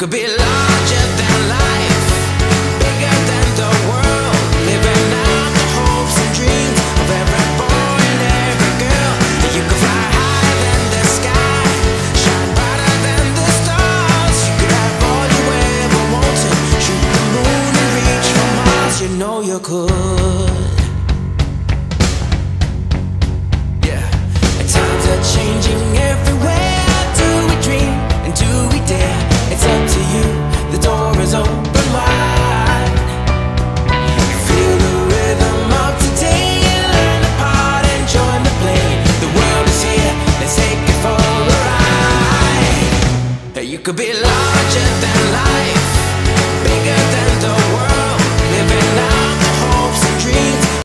could be larger than life, bigger than the world, living out the hopes and dreams of every boy and every girl. You could fly higher than the sky, shine brighter than the stars. You could have all you ever wanted, shoot the moon and reach for Mars. You know you could. Yeah, and times are changing everywhere. Do we dream and do we dare? It's up to you, the door is open wide. Feel the rhythm of today, learn the part and join the play. The world is here, let's take it for a ride. You could be larger than life,